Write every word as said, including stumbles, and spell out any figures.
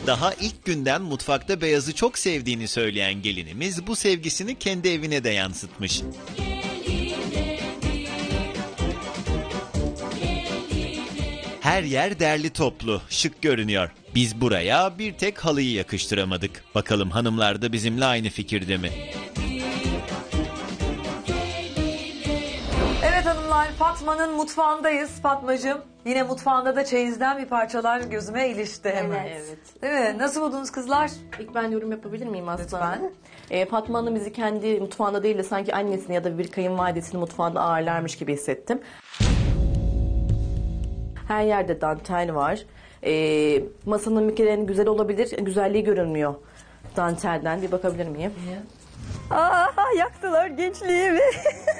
Daha ilk günden mutfakta beyazı çok sevdiğini söyleyen gelinimiz bu sevgisini kendi evine de yansıtmış. Her yer derli toplu, şık görünüyor. Biz buraya bir tek halıyı yakıştıramadık. Bakalım hanımlar da bizimle aynı fikirde mi? Evet hanımlar, Fatma'nın mutfağındayız. Fatmacığım, yine mutfağında da çeyizden bir parçalar gözüme ilişti hemen. Evet. Değil mi? Nasıl buldunuz kızlar? İlk ben yorum yapabilir miyim Aslı Lütfen. Hanım? Ee, Fatma Hanım bizi kendi mutfağında değil de sanki annesini ya da bir kayınvalidesini mutfağında ağırlarmış gibi hissettim. Her yerde dantel var. Ee, masanın mükemmel güzel olabilir. Güzelliği görünmüyor dantelden. Bir bakabilir miyim? Aa, yaktılar gençliğimi.